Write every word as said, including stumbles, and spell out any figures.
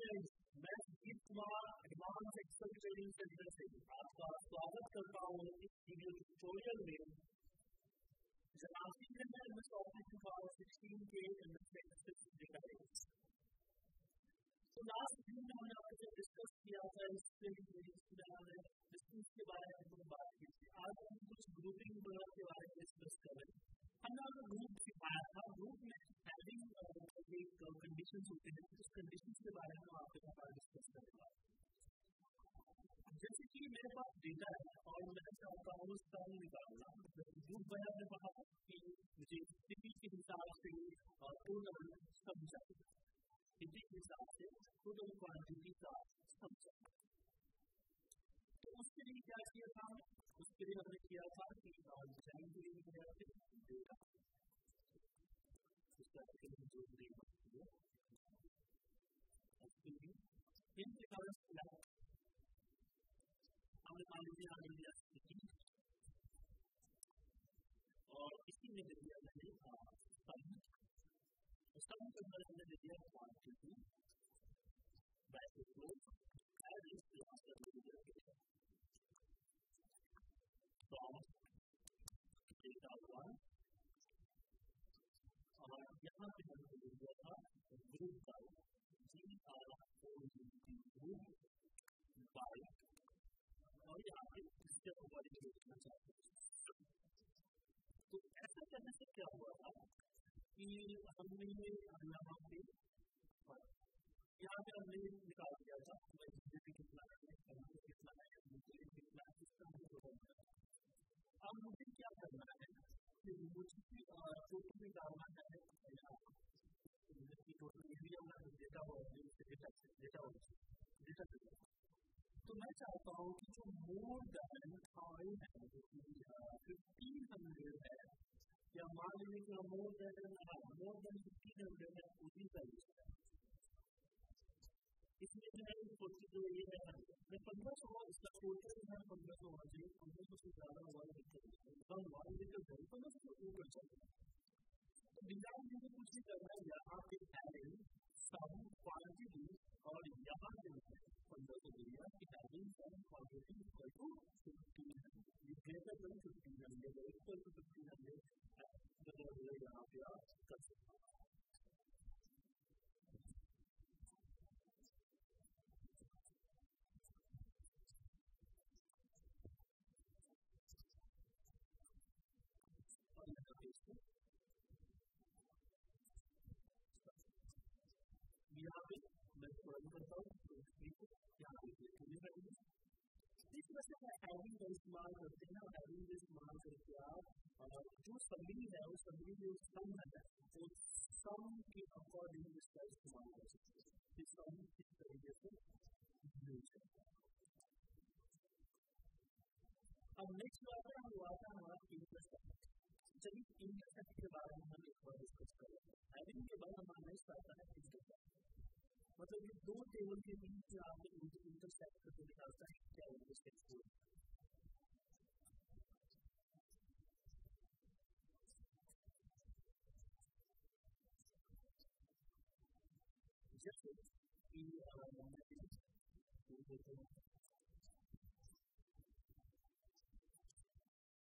Friends, मैं Sujeet Kumar advance Excel training centre से आपका स्वागत करता हूँ इस वीडियो ट्यूटोरियल में, जहाँ सीखने में M S office two thousand sixteen के एम एस एक्सेल डेटाबेस। तो लास्ट वीडियो में हमने आपके साथ डिस्कस किया था डिस्टेंस के बारे में बात की थी। आज हम कुछ ग्रुपिंग के बारे में डिस्कस कर रहे हैं। हमने आपको ग्रुप सिखाया था। ग्रुप में हैविंग एक कंडीशंस होते हैं, उस कंडीशंस के बारे में आपके साथ आज डिस्कस करेंगे। जैसे कि मेरे पास डेटा है और मैं चाहता हूँ सम निकालना। ग्रुप बना मैं कहा कि मुझे स्थिति के हिसाब से टोटल सम चाहिए, स्थिति के हिसाब से टोटल क्वांटिटी का सम चाहिए। तो उसके लिए क्या किया था? उसके लिए हमने किया था कि डिजाइन के लिए किया था डेटा उसका जो डेटा उसके लिए इन प्रकार से हमने मान लीजिए आगे दिया स्थिति और इसी में दे दिया मैंने सम सम के अंदर हमने दे दिया क्वांटिटी वैसे तो एज इस क्लास का दे दिया डेटा from data one और यहाँ पे हमने दे दिया था group by G R O U T group by और यहाँ पे इसके ऊपर लिखना चाहते हैं। तो ऐसा करने से क्या हुआ था कि हमने यहाँ पे यहाँ पे हमने निकाल दिया था कितना है कितना है कितना है सिस्टम अब मुझे क्या करना है कि मुझे टोटल निकालना है total data data data data तो मैं चाहता हूँ कि जो मोर देन फाइव है फिफ्टीन हंड्रेड है या मान लीजिए कि more than more than fifteen hundred है उसी का यूज है। इसमें जो है जो ये है मैं पंद्रह सौ इसका टोटल है पंद्रह सौ होना चाहिए। पंद्रह सौ से ज़्यादा हुआ कम हुआ लेकिन जरूर पंद्रह सौ से ऊपर चाहिए। तो डिजाइन में कुछ नहीं करना है, यहाँ पे हैविंग सम क्वांटिटी और यहाँ पे पंद्रह सौ दिया कि having sum quantity equal to fifteen hundred greater than fifteen hundred equal to fifteen hundred यहाँ पे आप कर सकते हैं। यहाँ पे मैं थोड़ा करता हूँ तो यहाँ पे इस वजह से मैं हैविंग का इस्तेमाल करते हैं और हैविंग का इस्तेमाल करके आप जो सभी है उस सभी जो सम है वो सम के अकॉर्डिंग इसका इस्तेमाल कर सकते हैं। इस सम इस तरीके से यूज है। अब नेक्स्ट बात है हम आता है हमारा इंटरसेप्ट। चलिए इंटरसेप्ट के बारे में हम एक बार डिस्कस करें। हैविंग के बाद हमारा नेक्स्ट आता है इंटरसेप्ट। मतलब ये दो टेबल के बीच में आपने इंटरसेप्ट करके निकालता है क्या इंटरसेप्ट हो। जैसे कि